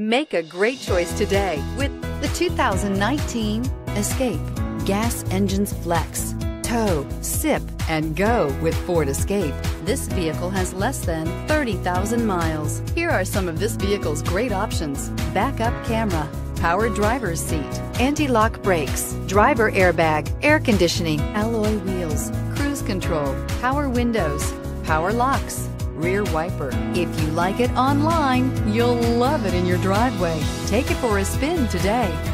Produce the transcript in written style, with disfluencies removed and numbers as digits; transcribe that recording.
Make a great choice today with the 2019 Escape. Gas engines flex, tow, sip, and go with Ford Escape. This vehicle has less than 30,000 miles. Here are some of this vehicle's great options: backup camera, power driver's seat, anti-lock brakes, driver airbag, air conditioning, alloy wheels, cruise control, power windows, power locks, rear wiper. If you like it online, you'll love it in your driveway. Take it for a spin today.